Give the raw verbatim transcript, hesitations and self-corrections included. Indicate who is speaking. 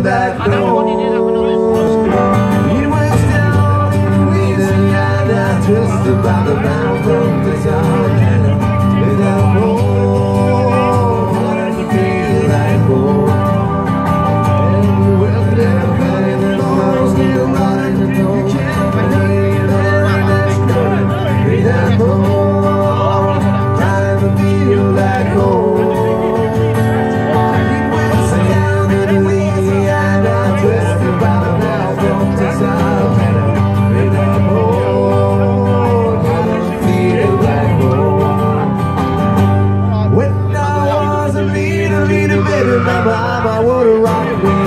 Speaker 1: like home. He went down in Louisiana, just about a mile from the town. Without home, I feel like home. And we went there, cutting the noise, still running the door. Without home, trying to feel like home. My mama would have rocked me.